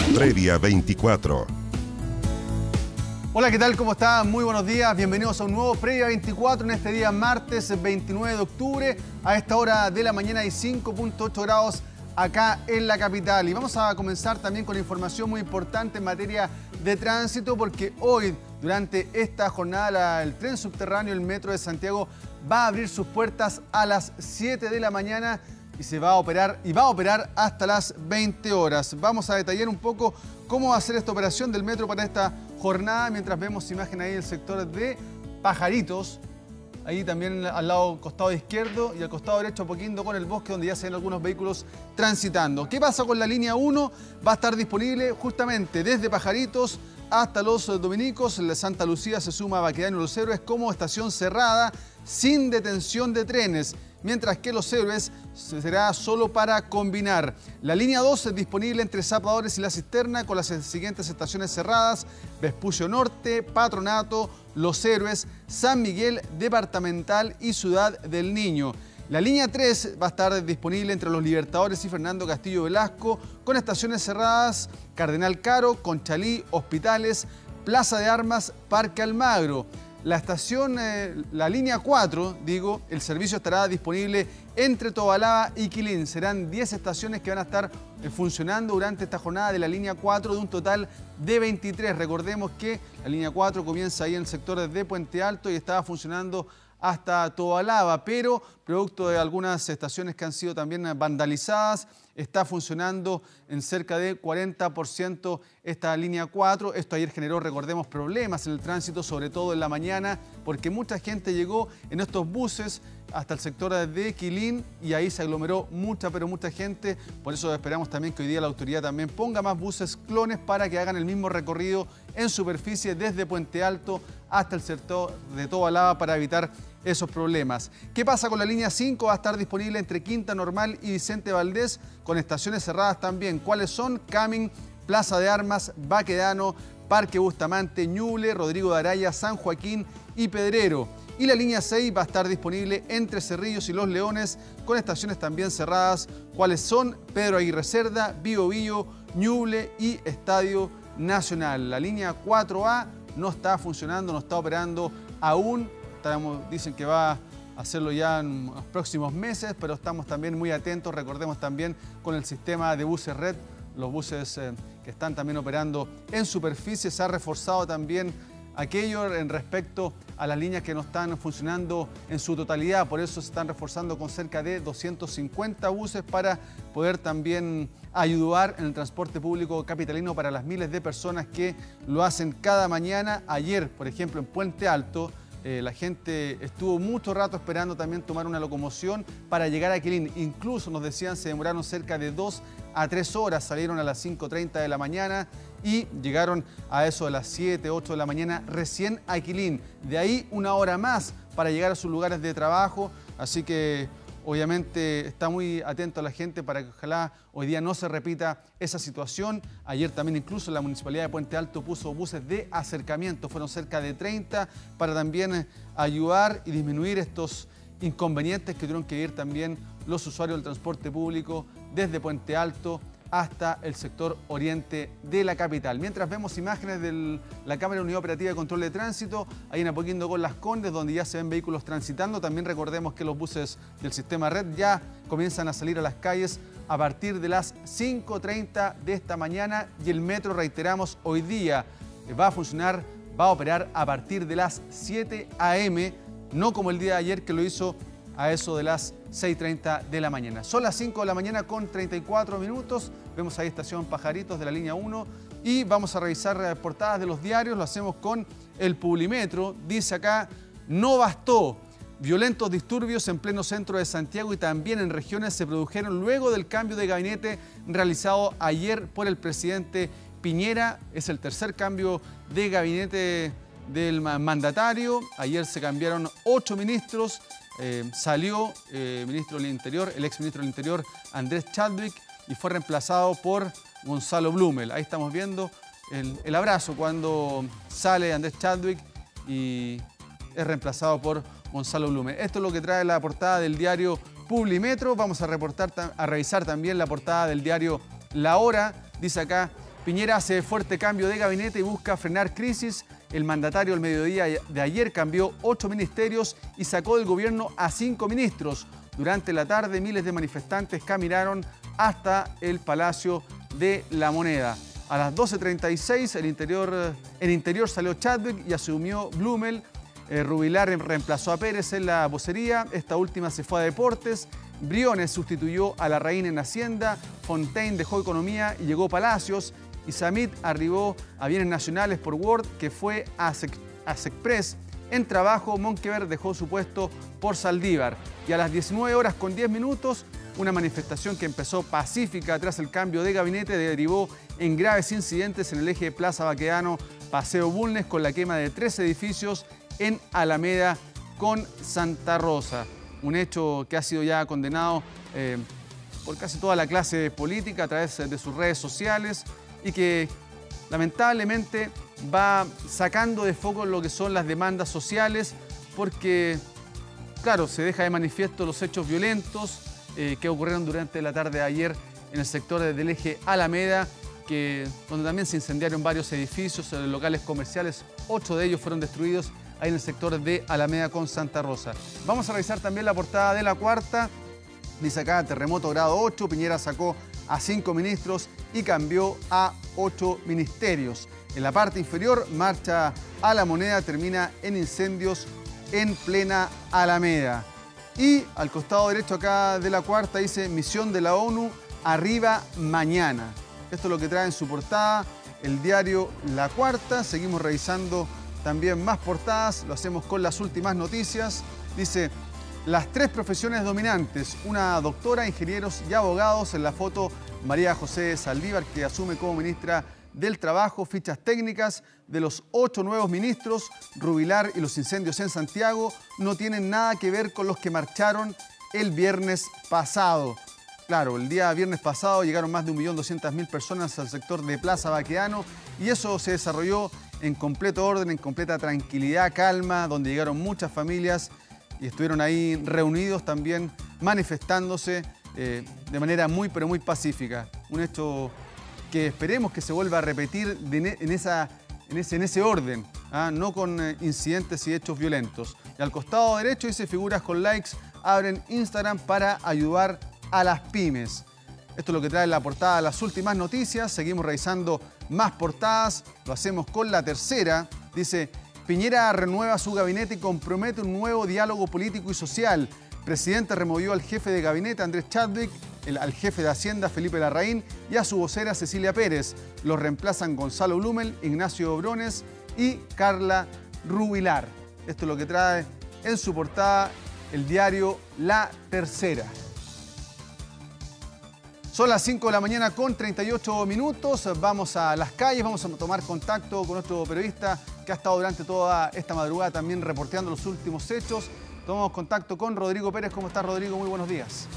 Previa 24. Hola, ¿qué tal? ¿Cómo están? Muy buenos días. Bienvenidos a un nuevo Previa 24 en este día martes 29 de octubre. A esta hora de la mañana hay 5.8 grados acá en la capital. Y vamos a comenzar también con información muy importante en materia de tránsito, porque hoy, durante esta jornada, el tren subterráneo, el Metro de Santiago, va a abrir sus puertas a las 7 de la mañana y va a operar hasta las 20 horas. Vamos a detallar un poco cómo va a ser esta operación del metro para esta jornada, mientras vemos imagen ahí del sector de Pajaritos, ahí también al lado costado izquierdo y al costado derecho Apoquindo con el Bosque, donde ya se ven algunos vehículos transitando. ¿Qué pasa con la línea 1? Va a estar disponible justamente desde Pajaritos hasta Los Dominicos. La Santa Lucía se suma a Baquedano y Los Héroes como estación cerrada, sin detención de trenes, mientras que Los Héroes será solo para combinar. La línea 2 es disponible entre Zapadores y La Cisterna, con las siguientes estaciones cerradas: Vespucio Norte, Patronato, Los Héroes, San Miguel, Departamental y Ciudad del Niño. La línea 3 va a estar disponible entre Los Libertadores y Fernando Castillo Velasco, con estaciones cerradas: Cardenal Caro, Conchalí, Hospitales, Plaza de Armas, Parque Almagro. La línea 4, el servicio estará disponible entre Tobalaba y Quilín. Serán 10 estaciones que van a estar funcionando durante esta jornada de la línea 4, de un total de 23. Recordemos que la línea 4 comienza ahí en el sector de Puente Alto y estaba funcionando hasta Tobalaba, pero producto de algunas estaciones que han sido también vandalizadas, está funcionando en cerca de 40% esta línea 4. Esto ayer generó, recordemos, problemas en el tránsito, sobre todo en la mañana, porque mucha gente llegó en estos buses hasta el sector de Quilín y ahí se aglomeró mucha gente. Por eso esperamos también que hoy día la autoridad también ponga más buses clones para que hagan el mismo recorrido en superficie desde Puente Alto hasta el sector de Tobalaba para evitar esos problemas. ¿Qué pasa con la línea 5? Va a estar disponible entre Quinta Normal y Vicente Valdés, con estaciones cerradas también. ¿Cuáles son? Camin, Plaza de Armas, Baquedano, Parque Bustamante, Ñuble, Rodrigo de Araya, San Joaquín y Pedrero. Y la línea 6 va a estar disponible entre Cerrillos y Los Leones, con estaciones también cerradas. ¿Cuáles son? Pedro Aguirre Cerda, Biobío, Ñuble y Estadio Nacional. La línea 4A no está funcionando, no está operando aún. Dicen que va a hacerlo ya en los próximos meses, pero estamos también muy atentos. Recordemos también con el sistema de buses red, los buses que están también operando en superficie. Se ha reforzado también aquello en respecto a las líneas que no están funcionando en su totalidad. Por eso se están reforzando con cerca de 250 buses para poder también ayudar en el transporte público capitalino para las miles de personas que lo hacen cada mañana. Ayer, por ejemplo, en Puente Alto, la gente estuvo mucho rato esperando también tomar una locomoción para llegar a Quilín. Incluso nos decían se demoraron cerca de 2 a 3 horas. Salieron a las 5:30 de la mañana y llegaron a eso de las 7, 8 de la mañana recién a Quilín. De ahí una hora más para llegar a sus lugares de trabajo. Así que obviamente está muy atento a la gente para que ojalá hoy día no se repita esa situación. Ayer también incluso la Municipalidad de Puente Alto puso buses de acercamiento. Fueron cerca de 30 para también ayudar y disminuir estos inconvenientes que tuvieron que vivir también los usuarios del transporte público desde Puente Alto hasta el sector oriente de la capital. Mientras vemos imágenes de la Cámara de Unidad Operativa de Control de Tránsito, ahí en Apoquindo con Las Condes, donde ya se ven vehículos transitando. También recordemos que los buses del sistema red ya comienzan a salir a las calles a partir de las 5:30 de esta mañana y el metro, reiteramos, hoy día va a funcionar, va a operar a partir de las 7 a.m., no como el día de ayer que lo hizo a eso de las 6:30 de la mañana. Son las 5 de la mañana con 34 minutos. Vemos ahí estación Pajaritos de la línea 1 y vamos a revisar portadas de los diarios. Lo hacemos con el Publimetro. Dice acá: no bastó. Violentos disturbios en pleno centro de Santiago y también en regiones se produjeron luego del cambio de gabinete realizado ayer por el presidente Piñera. Es el tercer cambio de gabinete del mandatario. Ayer se cambiaron 8 ministros. Salió ministro del Interior, el exministro del Interior Andrés Chadwick, y fue reemplazado por Gonzalo Blumel. Ahí estamos viendo el abrazo cuando sale Andrés Chadwick y es reemplazado por Gonzalo Blumel. Esto es lo que trae la portada del diario Publimetro. Vamos a revisar también la portada del diario La Hora. Dice acá: Piñera hace fuerte cambio de gabinete y busca frenar crisis. El mandatario al mediodía de ayer cambió 8 ministerios y sacó del gobierno a 5 ministros. Durante la tarde, miles de manifestantes caminaron hasta el Palacio de la Moneda. A las 12:36 en interior salió Chadwick y asumió Blumel. Rubilar reemplazó a Pérez en la vocería. Esta última se fue a Deportes. Briones sustituyó a Larraín en Hacienda. Fontaine dejó Economía y llegó Palacios. Y Samit arribó a Bienes Nacionales por Word, que fue a Secpress. En Trabajo, Monkever dejó su puesto por Saldívar. Y a las 19:10, una manifestación que empezó pacífica tras el cambio de gabinete derivó en graves incidentes en el eje Plaza Baquedano, Paseo Bulnes, con la quema de 3 edificios en Alameda con Santa Rosa. Un hecho que ha sido ya condenado por casi toda la clase política a través de sus redes sociales y que lamentablemente va sacando de foco lo que son las demandas sociales porque, claro, se deja de manifiesto los hechos violentos que ocurrieron durante la tarde de ayer en el sector del eje Alameda, donde también se incendiaron varios edificios, locales comerciales. 8 de ellos fueron destruidos ahí en el sector de Alameda con Santa Rosa. Vamos a revisar también la portada de La Cuarta. Dice acá, terremoto grado 8, Piñera sacó a 5 ministros y cambió a 8 ministerios. En la parte inferior, marcha a la Moneda, termina en incendios en plena Alameda. Y al costado derecho acá de La Cuarta dice, misión de la ONU, arriba mañana. Esto es lo que trae en su portada el diario La Cuarta. Seguimos revisando también más portadas, lo hacemos con las últimas noticias. Dice, las 3 profesiones dominantes, una doctora, ingenieros y abogados. En la foto, María José Saldívar, que asume como ministra del Trabajo. Fichas técnicas de los 8 nuevos ministros. Rubilar y los incendios en Santiago no tienen nada que ver con los que marcharon el viernes pasado. Claro, el día viernes pasado llegaron más de 1.200.000 personas al sector de Plaza Baquedano y eso se desarrolló en completo orden, en completa tranquilidad, calma, donde llegaron muchas familias y estuvieron ahí reunidos también manifestándose de manera muy, pero muy pacífica. Un hecho que esperemos que se vuelva a repetir en ese orden, no con incidentes y hechos violentos. Y al costado derecho dice, figuras con likes abren Instagram para ayudar a las pymes. Esto es lo que trae la portada, las últimas noticias. Seguimos revisando más portadas. Lo hacemos con la tercera. Dice, Piñera renueva su gabinete y compromete un nuevo diálogo político y social. Presidente removió al jefe de gabinete, Andrés Chadwick, al jefe de Hacienda, Felipe Larraín, y a su vocera, Cecilia Pérez. Los reemplazan Gonzalo Blumel, Ignacio Briones y Carla Rubilar. Esto es lo que trae en su portada el diario La Tercera. Son las 5 de la mañana con 38 minutos. Vamos a las calles, vamos a tomar contacto con nuestro periodista que ha estado durante toda esta madrugada también reporteando los últimos hechos. Tomamos contacto con Rodrigo Pérez. ¿Cómo está, Rodrigo? Muy buenos días.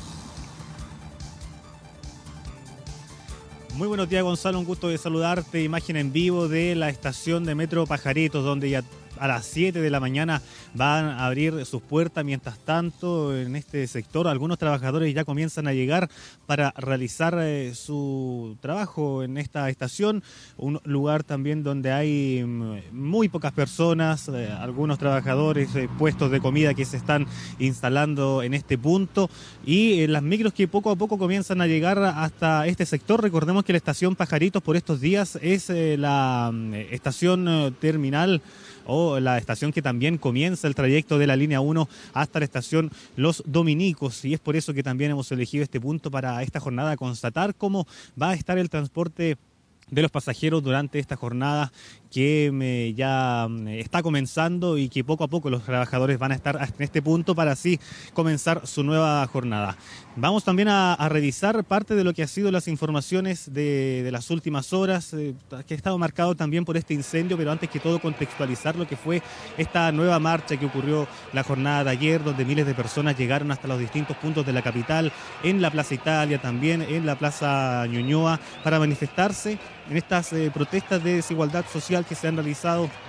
Muy buenos días, Gonzalo. Un gusto de saludarte. Imagen en vivo de la estación de Metro Pajaritos, donde ya a las 7 de la mañana van a abrir sus puertas. Mientras tanto, en este sector, algunos trabajadores ya comienzan a llegar para realizar su trabajo en esta estación. Un lugar también donde hay muy pocas personas, algunos trabajadores, puestos de comida que se están instalando en este punto. Y las micros que poco a poco comienzan a llegar hasta este sector. Recordemos que la estación Pajaritos por estos días es la estación terminal o la estación que también comienza el trayecto de la línea 1 hasta la estación Los Dominicos, y es por eso que también hemos elegido este punto para esta jornada, constatar cómo va a estar el transporte de los pasajeros durante esta jornada que ya está comenzando y que poco a poco los trabajadores van a estar en este punto para así comenzar su nueva jornada. Vamos también a revisar parte de lo que ha sido las informaciones de las últimas horas, que ha estado marcado también por este incendio, pero antes que todo contextualizar lo que fue esta nueva marcha que ocurrió la jornada de ayer, donde miles de personas llegaron hasta los distintos puntos de la capital, en la Plaza Italia, también en la Plaza Ñuñoa, para manifestarse en estas protestas de desigualdad social que se han realizado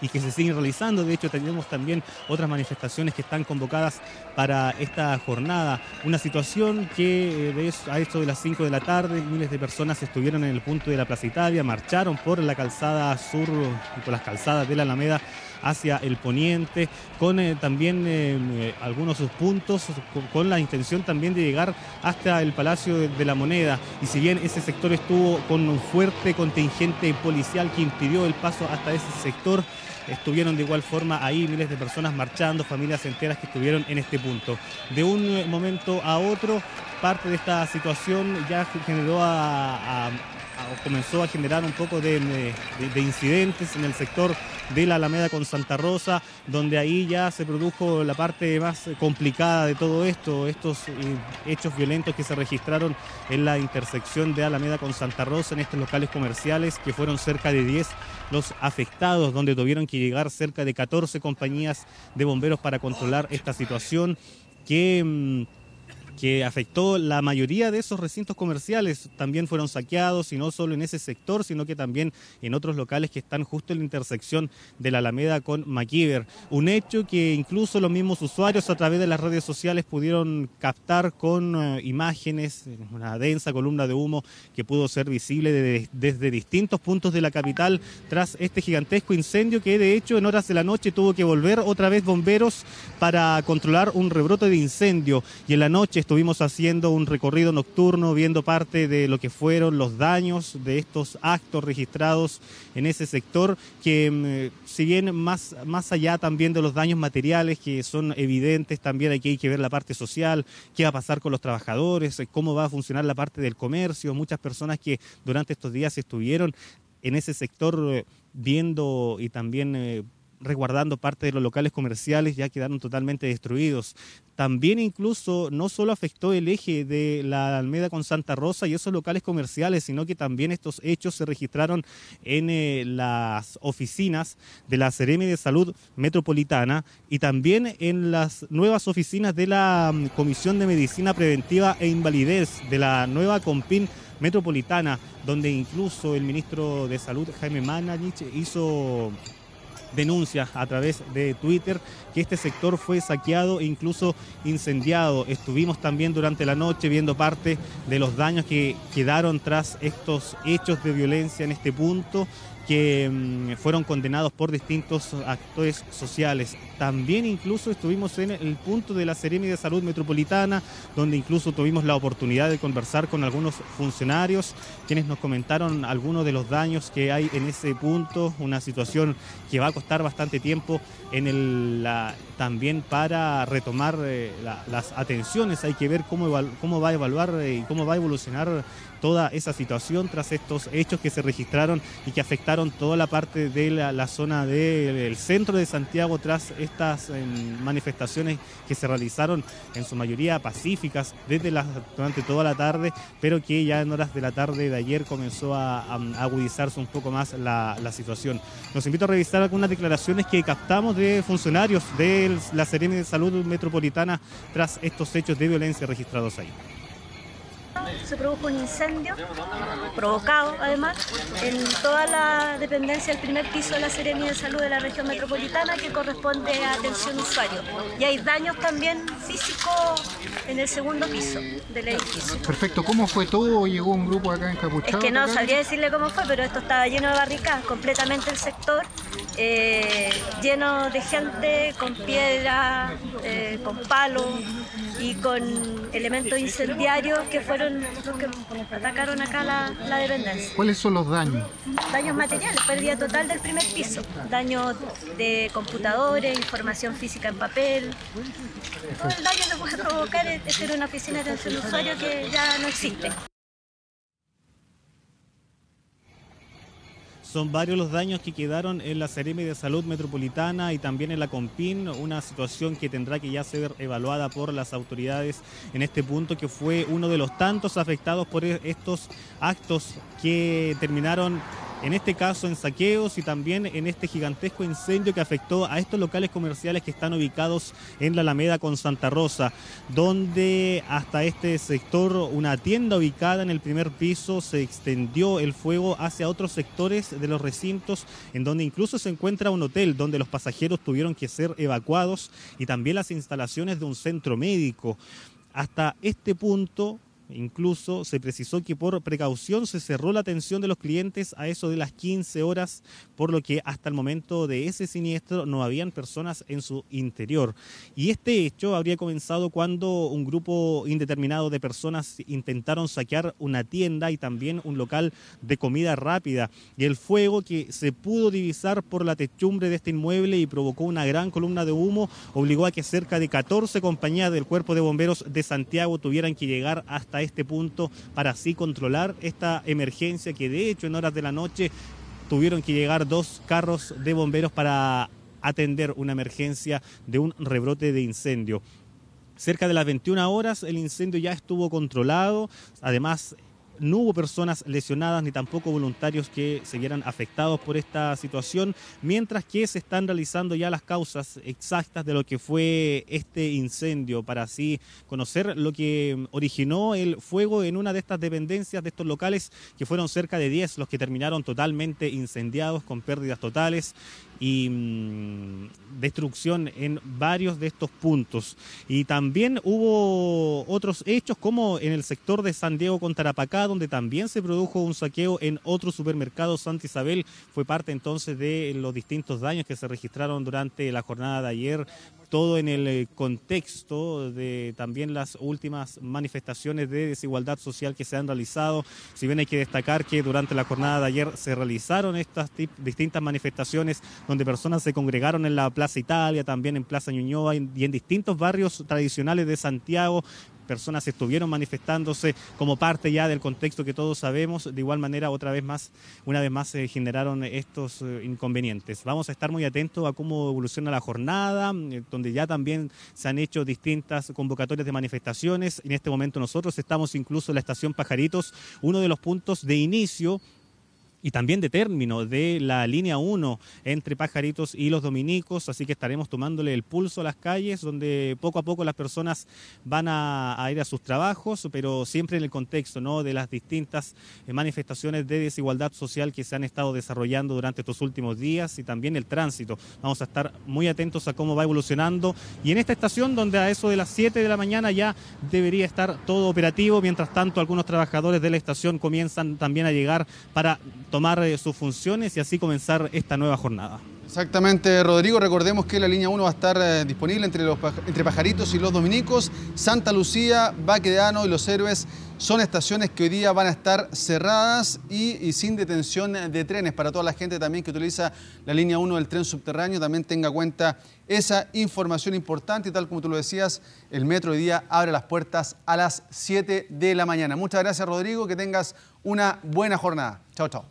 y que se siguen realizando. De hecho, tenemos también otras manifestaciones que están convocadas para esta jornada. Una situación que a esto de las 5 de la tarde, miles de personas estuvieron en el punto de la Plaza Italia, marcharon por la calzada sur y por las calzadas de la Alameda hacia el poniente, con también algunos puntos con la intención también de llegar hasta el Palacio de la Moneda. Y si bien ese sector estuvo con un fuerte contingente policial que impidió el paso hasta ese sector, estuvieron de igual forma ahí miles de personas marchando, familias enteras que estuvieron en este punto. De un momento a otro, parte de esta situación ya generó comenzó a generar un poco de incidentes en el sector de la Alameda con Santa Rosa, donde ahí ya se produjo la parte más complicada de todo esto, estos hechos violentos que se registraron en la intersección de Alameda con Santa Rosa, en estos locales comerciales, que fueron cerca de 10 los afectados, donde tuvieron que llegar cerca de 14 compañías de bomberos para controlar esta situación que afectó la mayoría de esos recintos comerciales. También fueron saqueados, y no solo en ese sector, sino que también en otros locales que están justo en la intersección de la Alameda con Maquiver. Un hecho que incluso los mismos usuarios a través de las redes sociales pudieron captar con imágenes, una densa columna de humo que pudo ser visible desde distintos puntos de la capital tras este gigantesco incendio que de hecho en horas de la noche tuvo que volver otra vez bomberos para controlar un rebrote de incendio. Y en la noche estuvimos haciendo un recorrido nocturno, viendo parte de lo que fueron los daños de estos actos registrados en ese sector, que si bien más allá también de los daños materiales que son evidentes, también aquí hay que ver la parte social, qué va a pasar con los trabajadores, cómo va a funcionar la parte del comercio. Muchas personas que durante estos días estuvieron en ese sector viendo y también resguardando parte de los locales comerciales ya quedaron totalmente destruidos. También incluso no solo afectó el eje de la Alameda con Santa Rosa y esos locales comerciales, sino que también estos hechos se registraron en las oficinas de la Seremi de Salud Metropolitana y también en las nuevas oficinas de la Comisión de Medicina Preventiva e Invalidez de la nueva Compin Metropolitana, donde incluso el ministro de Salud, Jaime Manarich, hizo denuncia a través de Twitter que este sector fue saqueado e incluso incendiado. Estuvimos también durante la noche viendo parte de los daños que quedaron tras estos hechos de violencia en este punto, que fueron condenados por distintos actores sociales. También incluso estuvimos en el punto de la Seremi de Salud Metropolitana, donde incluso tuvimos la oportunidad de conversar con algunos funcionarios, quienes nos comentaron algunos de los daños que hay en ese punto, una situación que va a costar bastante tiempo también para retomar las atenciones. Hay que ver cómo va a evaluar y cómo va a evolucionar toda esa situación tras estos hechos que se registraron y que afectaron toda la parte de la zona del centro de Santiago tras estas manifestaciones que se realizaron en su mayoría pacíficas durante toda la tarde, pero que ya en horas de la tarde de ayer comenzó a agudizarse un poco más la situación. Los invito a revisar algunas declaraciones que captamos de funcionarios de la Seremi de Salud Metropolitana tras estos hechos de violencia registrados ahí. Se produjo un incendio, provocado además, en toda la dependencia del primer piso de la Seremi de Salud de la región metropolitana, que corresponde a atención usuario. Y hay daños también físicos en el segundo piso del edificio. Perfecto, ¿cómo fue todo? ¿Llegó un grupo acá encapuchado? Es que no sabría decirle cómo fue, pero esto estaba lleno de barricadas, completamente el sector, lleno de gente con piedra, con palos y con elementos incendiarios que fueron los que atacaron acá la dependencia. ¿Cuáles son los daños? Daños materiales, pérdida total del primer piso, daños de computadores, información física en papel. Todo el daño que puede provocar es ser una oficina de atención al usuario que ya no existe. Son varios los daños que quedaron en la Seremi de Salud Metropolitana y también en la Compin, una situación que tendrá que ya ser evaluada por las autoridades en este punto, que fue uno de los tantos afectados por estos actos que terminaron en este caso en saqueos y también en este gigantesco incendio que afectó a estos locales comerciales que están ubicados en la Alameda con Santa Rosa, donde hasta este sector, una tienda ubicada en el primer piso, se extendió el fuego hacia otros sectores de los recintos, en donde incluso se encuentra un hotel donde los pasajeros tuvieron que ser evacuados y también las instalaciones de un centro médico. Hasta este punto, incluso se precisó que por precaución se cerró la atención de los clientes a eso de las 15 horas, por lo que hasta el momento de ese siniestro no habían personas en su interior. Y este hecho habría comenzado cuando un grupo indeterminado de personas intentaron saquear una tienda y también un local de comida rápida. Y el fuego que se pudo divisar por la techumbre de este inmueble y provocó una gran columna de humo obligó a que cerca de 14 compañías del Cuerpo de Bomberos de Santiago tuvieran que llegar hasta este punto para así controlar esta emergencia, que de hecho en horas de la noche tuvieron que llegar 2 carros de bomberos para atender una emergencia de un rebrote de incendio. Cerca de las 21 horas el incendio ya estuvo controlado, además no hubo personas lesionadas ni tampoco voluntarios que se vieran afectados por esta situación, mientras que se están realizando ya las causas exactas de lo que fue este incendio para así conocer lo que originó el fuego en una de estas dependencias de estos locales, que fueron cerca de 10 los que terminaron totalmente incendiados con pérdidas totales y destrucción en varios de estos puntos. Y también hubo otros hechos como en el sector de San Diego con Tarapacá, donde también se produjo un saqueo en otro supermercado. Santa Isabel fue parte entonces de los distintos daños que se registraron durante la jornada de ayer, todo en el contexto de también las últimas manifestaciones de desigualdad social que se han realizado. Si bien hay que destacar que durante la jornada de ayer se realizaron estas distintas manifestaciones donde personas se congregaron en la Plaza Italia, también en Plaza Ñuñoa y en distintos barrios tradicionales de Santiago. Personas estuvieron manifestándose como parte ya del contexto que todos sabemos. De igual manera, una vez más se generaron estos inconvenientes. Vamos a estar muy atentos a cómo evoluciona la jornada, donde ya también se han hecho distintas convocatorias de manifestaciones. En este momento nosotros estamos incluso en la estación Pajaritos, uno de los puntos de inicio y también de término de la línea 1 entre Pajaritos y Los Dominicos, así que estaremos tomándole el pulso a las calles, donde poco a poco las personas van a ir a sus trabajos, pero siempre en el contexto, ¿no?, de las distintas manifestaciones de desigualdad social que se han estado desarrollando durante estos últimos días, y también el tránsito. Vamos a estar muy atentos a cómo va evolucionando, y en esta estación, donde a eso de las 7 de la mañana ya debería estar todo operativo. Mientras tanto, algunos trabajadores de la estación comienzan también a llegar para tomar sus funciones y así comenzar esta nueva jornada. Exactamente, Rodrigo. Recordemos que la línea 1 va a estar disponible entre Pajaritos y Los Dominicos. Santa Lucía, Baquedano y Los Héroes son estaciones que hoy día van a estar cerradas y sin detención de trenes. Para toda la gente también que utiliza la línea 1 del tren subterráneo, también tenga cuenta esa información importante. Y tal como tú lo decías, el metro hoy día abre las puertas a las 7 de la mañana. Muchas gracias, Rodrigo. Que tengas una buena jornada. Chao, chao.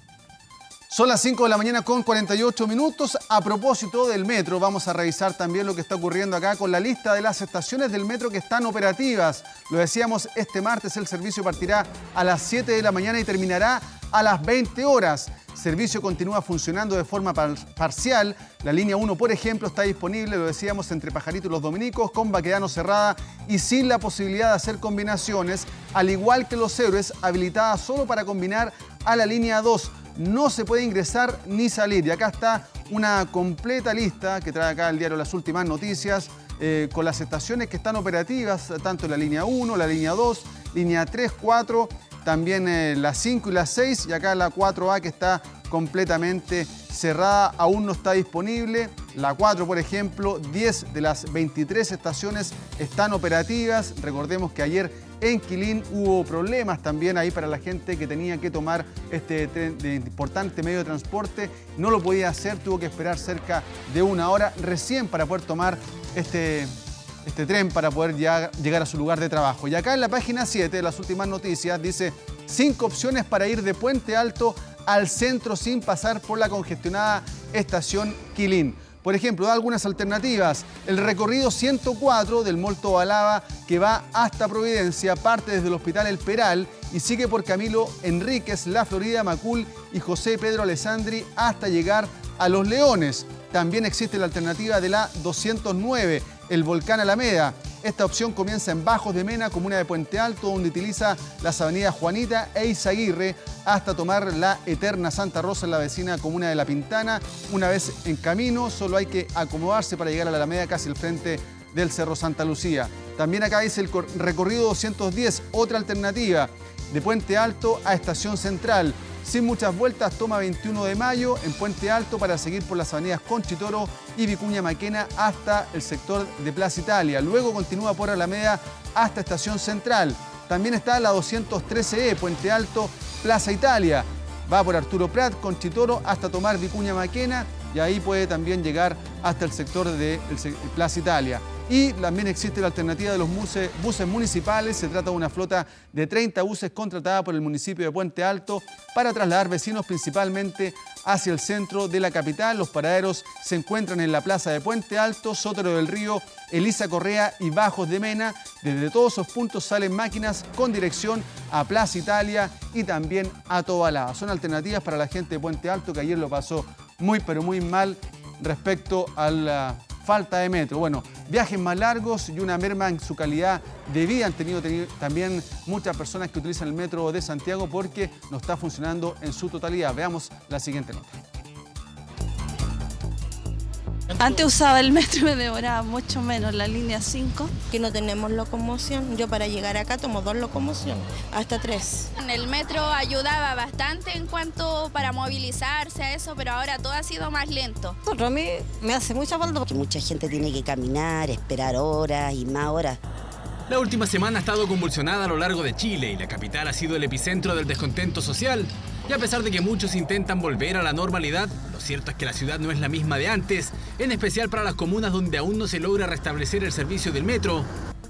Son las 5 de la mañana con 48 minutos. A propósito del metro, vamos a revisar también lo que está ocurriendo acá con la lista de las estaciones del metro que están operativas. Lo decíamos, este martes el servicio partirá a las 7 de la mañana y terminará a las 20 horas. El servicio continúa funcionando de forma parcial. La línea 1, por ejemplo, está disponible, lo decíamos, entre Pajaritos y Los Dominicos, con Baquedano cerrada y sin la posibilidad de hacer combinaciones, al igual que Los Héroes, habilitada solo para combinar a la línea 2. No se puede ingresar ni salir. Y acá está una completa lista que trae acá el diario Las Últimas Noticias con las estaciones que están operativas, tanto la línea 1, la línea 2, línea 3, 4, también la 5 y la 6, y acá la 4A que está completamente cerrada, aún no está disponible. La 4, por ejemplo, 10 de las 23 estaciones están operativas. Recordemos que ayer en Quilín hubo problemas también ahí para la gente que tenía que tomar este importante medio de transporte. No lo podía hacer, tuvo que esperar cerca de una hora recién para poder tomar este tren para poder llegar a su lugar de trabajo. Y acá en la página 7 de Las Últimas Noticias dice 5 opciones para ir de Puente Alto al centro sin pasar por la congestionada estación Quilín. Por ejemplo, da algunas alternativas. El recorrido 104 del Mall Tobalaba, que va hasta Providencia, parte desde el Hospital El Peral y sigue por Camilo Enríquez, La Florida, Macul y José Pedro Alessandri hasta llegar a Los Leones. También existe la alternativa de la 209, el Volcán Alameda. Esta opción comienza en Bajos de Mena, comuna de Puente Alto, donde utiliza las avenidas Juanita e Izaguirre hasta tomar la eterna Santa Rosa en la vecina comuna de La Pintana. Una vez en camino, solo hay que acomodarse para llegar a la Alameda, casi al frente del Cerro Santa Lucía. También acá dice el recorrido 210, otra alternativa, de Puente Alto a Estación Central. Sin muchas vueltas, toma 21 de mayo en Puente Alto para seguir por las avenidas Conchitoro y Vicuña Maquena hasta el sector de Plaza Italia. Luego continúa por Alameda hasta Estación Central. También está la 213E, Puente Alto, Plaza Italia. Va por Arturo Prat, Conchitoro hasta tomar Vicuña Maquena y ahí puede también llegar hasta el sector de Plaza Italia. Y también existe la alternativa de los buses municipales. Se trata de una flota de 30 buses contratada por el municipio de Puente Alto para trasladar vecinos principalmente hacia el centro de la capital. Los paraderos se encuentran en la plaza de Puente Alto, Sotero del Río, Elisa Correa y Bajos de Mena. Desde todos esos puntos salen máquinas con dirección a Plaza Italia y también a Tobalaba. Son alternativas para la gente de Puente Alto que ayer lo pasó muy pero muy mal respecto a la falta de metro. Bueno, viajes más largos y una merma en su calidad de vida han tenido también muchas personas que utilizan el metro de Santiago porque no está funcionando en su totalidad. Veamos la siguiente nota. Antes usaba el metro y me demoraba mucho menos, la línea 5. Que no tenemos locomoción. Yo para llegar acá tomo 2 locomociones, hasta 3. El metro ayudaba bastante en cuanto para movilizarse a eso, pero ahora todo ha sido más lento. A mí me hace mucha falta porque mucha gente tiene que caminar, esperar horas y más horas. La última semana ha estado convulsionada a lo largo de Chile y la capital ha sido el epicentro del descontento social. Y a pesar de que muchos intentan volver a la normalidad, lo cierto es que la ciudad no es la misma de antes, en especial para las comunas donde aún no se logra restablecer el servicio del metro.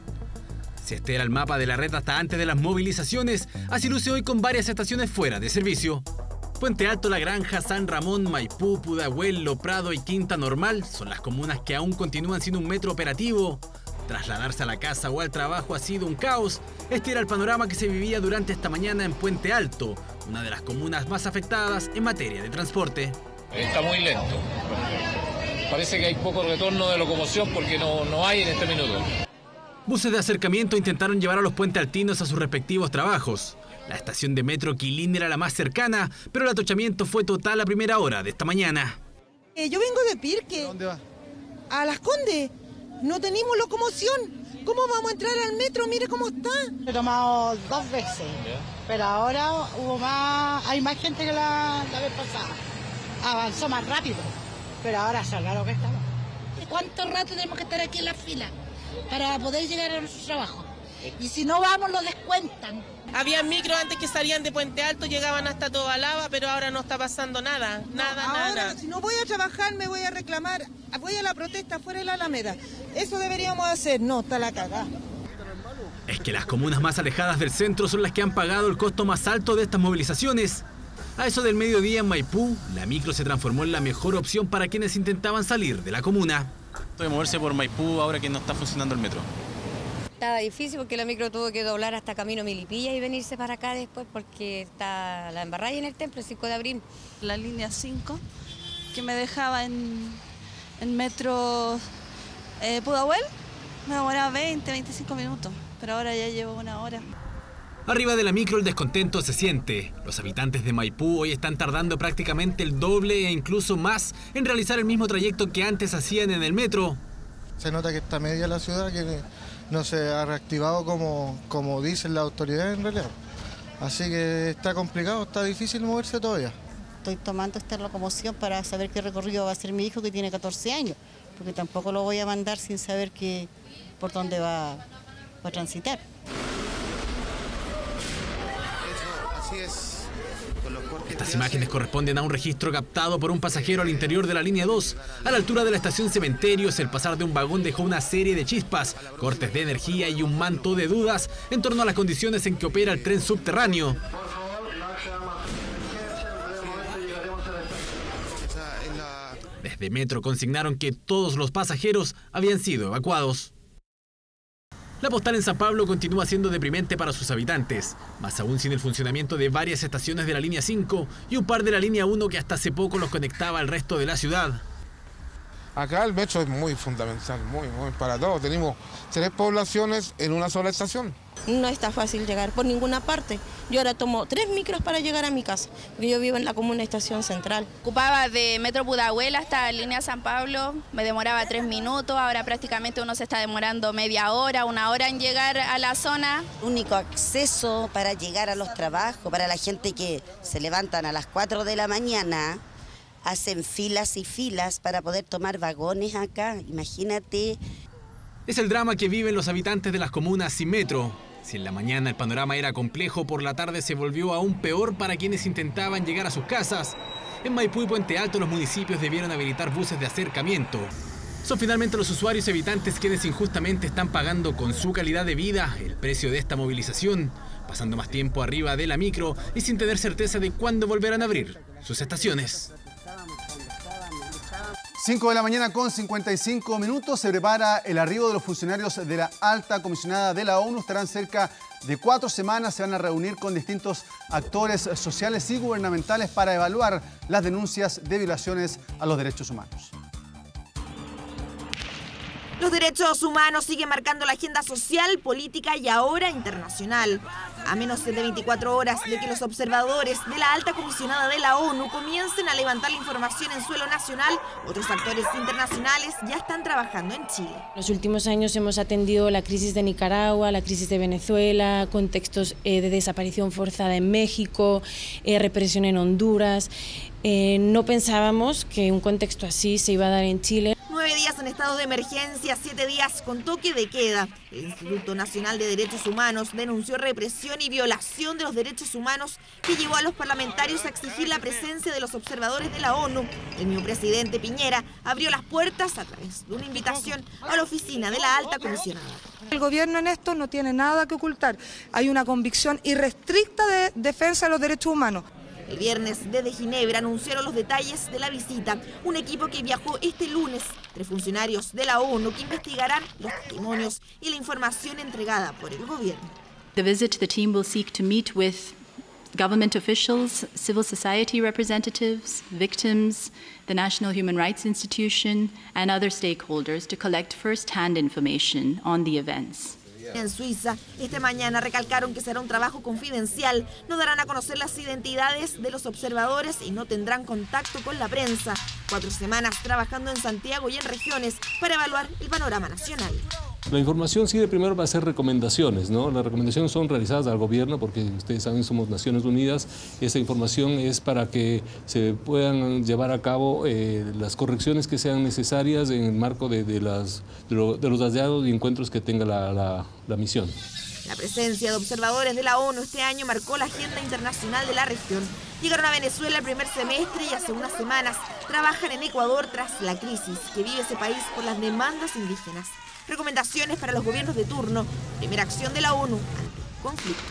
Si este era el mapa de la red hasta antes de las movilizaciones, así luce hoy con varias estaciones fuera de servicio. Puente Alto, La Granja, San Ramón, Maipú, Pudahuel, Lo Prado y Quinta Normal son las comunas que aún continúan sin un metro operativo. Trasladarse a la casa o al trabajo ha sido un caos. Este era el panorama que se vivía durante esta mañana en Puente Alto, una de las comunas más afectadas en materia de transporte. Está muy lento. Parece que hay poco retorno de locomoción porque no hay en este minuto. Buses de acercamiento intentaron llevar a los puentealtinos a sus respectivos trabajos. La estación de metro Quilín era la más cercana, pero el atochamiento fue total a primera hora de esta mañana. Yo vengo de Pirque. ¿A dónde va? A Las Condes. No tenemos locomoción. ¿Cómo vamos a entrar al metro? Mire cómo está. He tomado 2 veces, pero ahora hay más gente que la vez pasada. Avanzó más rápido, pero ahora salga lo que estamos. ¿Cuánto rato tenemos que estar aquí en la fila para poder llegar a nuestro trabajo? Y si no vamos, lo descuentan. Había micros antes que salían de Puente Alto, llegaban hasta Tobalaba, pero ahora no está pasando nada, nada. Si no voy a trabajar, me voy a reclamar, voy a la protesta fuera de la Alameda. Eso deberíamos hacer, no, está la cagada. Es que las comunas más alejadas del centro son las que han pagado el costo más alto de estas movilizaciones. A eso del mediodía en Maipú, la micro se transformó en la mejor opción para quienes intentaban salir de la comuna. De moverse por Maipú ahora que no está funcionando el metro. Estaba difícil porque la micro tuvo que doblar hasta Camino Milipilla y venirse para acá después porque está la embarrada en el templo, el 5 de abril. La línea 5, que me dejaba en metro Pudahuel, me demoraba 20-25 minutos, pero ahora ya llevo 1 hora. Arriba de la micro el descontento se siente. Los habitantes de Maipú hoy están tardando prácticamente el doble e incluso más en realizar el mismo trayecto que antes hacían en el metro. Se nota que está media la ciudad, que no se ha reactivado como dicen las autoridades en realidad. Así que está complicado, está difícil moverse todavía. Estoy tomando esta locomoción para saber qué recorrido va a hacer mi hijo que tiene 14 años, porque tampoco lo voy a mandar sin saber por dónde va a transitar. Así es. Estas imágenes corresponden a un registro captado por un pasajero al interior de la línea 2. A la altura de la estación Cementerios, el pasar de un vagón dejó una serie de chispas, cortes de energía y un manto de dudas en torno a las condiciones en que opera el tren subterráneo. Desde Metro consignaron que todos los pasajeros habían sido evacuados. La postal en San Pablo continúa siendo deprimente para sus habitantes, más aún sin el funcionamiento de varias estaciones de la línea 5 y un par de la línea 1 que hasta hace poco los conectaba al resto de la ciudad. Acá el metro es muy fundamental, muy para todos. Tenemos 3 poblaciones en una sola estación. No está fácil llegar por ninguna parte. Yo ahora tomo 3 micros para llegar a mi casa, porque yo vivo en la comuna Estación Central. Ocupaba de Metro Pudahuel hasta línea San Pablo, me demoraba 3 minutos, ahora prácticamente uno se está demorando media hora, 1 hora en llegar a la zona. Único acceso para llegar a los trabajos, para la gente que se levantan a las 4 de la mañana, hacen filas y filas para poder tomar vagones acá, imagínate. Es el drama que viven los habitantes de las comunas sin metro. Si en la mañana el panorama era complejo, por la tarde se volvió aún peor para quienes intentaban llegar a sus casas. En Maipú y Puente Alto los municipios debieron habilitar buses de acercamiento. Son finalmente los usuarios y habitantes quienes injustamente están pagando con su calidad de vida el precio de esta movilización, pasando más tiempo arriba de la micro y sin tener certeza de cuándo volverán a abrir sus estaciones. 5 de la mañana con 55 minutos. Se prepara el arribo de los funcionarios de la alta comisionada de la ONU. Estarán cerca de 4 semanas. Se van a reunir con distintos actores sociales y gubernamentales para evaluar las denuncias de violaciones a los derechos humanos. Los derechos humanos siguen marcando la agenda social, política y ahora internacional. A menos de 24 horas de que los observadores de la alta comisionada de la ONU comiencen a levantar la información en suelo nacional, otros actores internacionales ya están trabajando en Chile. En los últimos años hemos atendido la crisis de Nicaragua, la crisis de Venezuela, contextos de desaparición forzada en México, represión en Honduras. No pensábamos que un contexto así se iba a dar en Chile. 9 días en estado de emergencia, 7 días con toque de queda. El Instituto Nacional de Derechos Humanos denunció represión y violación de los derechos humanos que llevó a los parlamentarios a exigir la presencia de los observadores de la ONU. El mismo presidente Piñera abrió las puertas a través de una invitación a la oficina de la alta comisionada. El gobierno en esto no tiene nada que ocultar. Hay una convicción irrestricta de defensa de los derechos humanos. El viernes, desde Ginebra, anunciaron los detalles de la visita. Un equipo que viajó este lunes, 3 funcionarios de la ONU que investigarán los testimonios y la información entregada por el gobierno. The visit, the team will seek to meet with government officials, civil society representatives, victims, the National Human Rights Institution, and other stakeholders to collect first-hand information on the events. En Suiza, esta mañana recalcaron que será un trabajo confidencial, no darán a conocer las identidades de los observadores y no tendrán contacto con la prensa. 4 semanas trabajando en Santiago y en regiones para evaluar el panorama nacional. La información sí de primero va a ser recomendaciones, ¿no? Las recomendaciones son realizadas al gobierno porque ustedes saben somos Naciones Unidas. Esa información es para que se puedan llevar a cabo las correcciones que sean necesarias en el marco de los hallazgos y encuentros que tenga la misión. La presencia de observadores de la ONU este año marcó la agenda internacional de la región. Llegaron a Venezuela el primer semestre y hace unas semanas trabajan en Ecuador tras la crisis que vive ese país por las demandas indígenas. Recomendaciones para los gobiernos de turno. Primera acción de la ONU ante conflictos.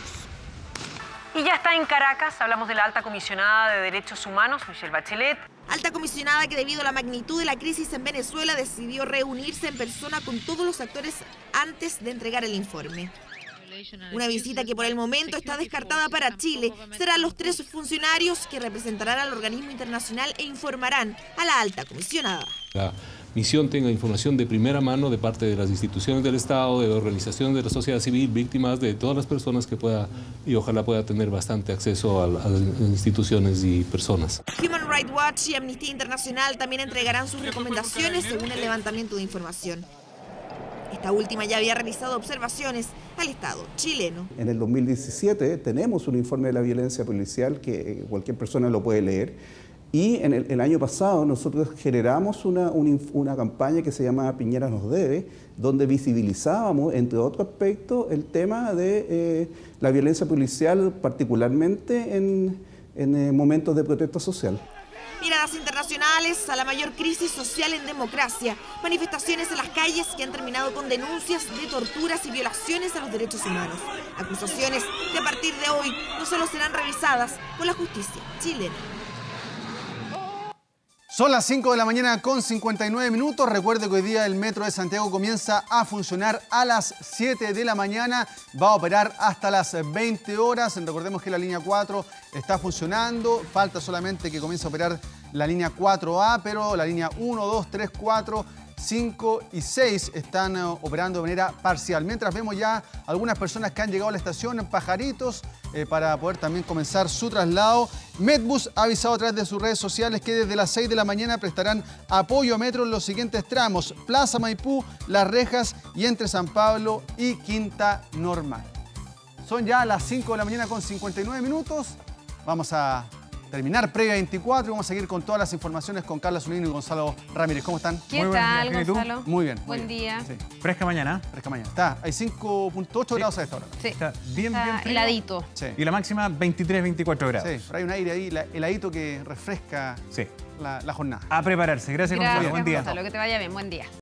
Y ya está en Caracas, hablamos de la alta comisionada de Derechos Humanos, Michelle Bachelet. Alta comisionada que debido a la magnitud de la crisis en Venezuela decidió reunirse en persona con todos los actores antes de entregar el informe. Una visita que por el momento está descartada para Chile. Serán los 3 funcionarios que representarán al organismo internacional e informarán a la alta comisionada. La misión tenga información de primera mano de parte de las instituciones del Estado, de organizaciones de la sociedad civil, víctimas, de todas las personas que pueda y ojalá pueda tener bastante acceso a las instituciones y personas. Human Rights Watch y Amnistía Internacional también entregarán sus recomendaciones según el levantamiento de información. Esta última ya había realizado observaciones al Estado chileno. En el 2017 tenemos un informe de la violencia policial que cualquier persona lo puede leer. Y en el año pasado nosotros generamos una campaña que se llama Piñera nos debe, donde visibilizábamos, entre otros aspectos, el tema de la violencia policial, particularmente en momentos de protesta social. Miradas internacionales a la mayor crisis social en democracia. Manifestaciones en las calles que han terminado con denuncias de torturas y violaciones a los derechos humanos. Acusaciones que a partir de hoy no solo serán revisadas por la justicia chilena. Son las 5 de la mañana con 59 minutos. Recuerde que hoy día el Metro de Santiago comienza a funcionar a las 7 de la mañana. Va a operar hasta las 20 horas. Recordemos que la línea 4 está funcionando. Falta solamente que comience a operar la línea 4A, pero la línea 1, 2, 3, 4... 5 y 6 están operando de manera parcial. Mientras vemos ya algunas personas que han llegado a la estación en Pajaritos para poder también comenzar su traslado. Medbus ha avisado a través de sus redes sociales que desde las 6 de la mañana prestarán apoyo a Metro en los siguientes tramos: Plaza Maipú, Las Rejas y entre San Pablo y Quinta Normal. Son ya las 5 de la mañana con 59 minutos. Vamos a terminar Previa 24 y vamos a seguir con todas las informaciones con Carla Zunino y Gonzalo Ramírez. ¿Cómo están? ¿Qué tal, Gonzalo? Muy bien. Buen día. Sí. Fresca mañana. Fresca mañana. Está, hay 5.8 grados a esta hora. Sí. Está bien frío. Heladito. Sí. Y la máxima 23, 24 grados. Sí, pero hay un aire ahí, heladito que refresca la jornada. A prepararse. Gracias, Gonzalo. Buen día. Gonzalo, que te vaya bien. Buen día.